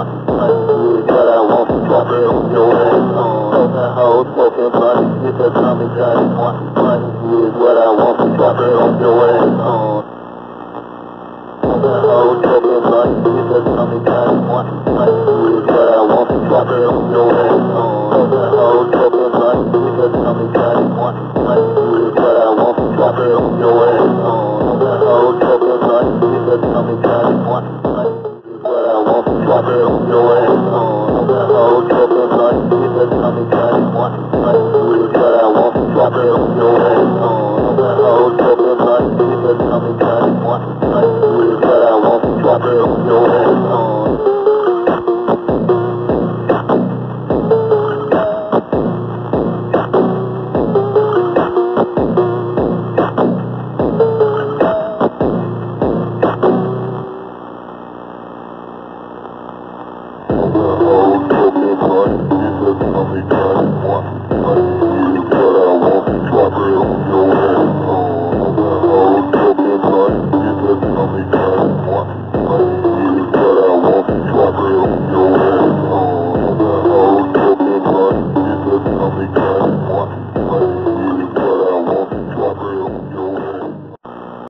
What I want to drop it on your ass. That hoe smoking money, get that Tommy got it. Money is what I want to drop it on your ass. That hoe smoking money, get that Tommy got it. Money is what I want to drop it on your ass. That hoe smoking money, get that Tommy got it. Money is what I want to drop it on your ass. That hoe smoking money, get that Tommy got it. Money is what I want to drop it on your ass. That hoe smoking money, get that Tommy got it. Money is what I want to drop it on your ass. That hoe smoking money, get that Tommy got it. Money is what I want to drop it on your ass. Money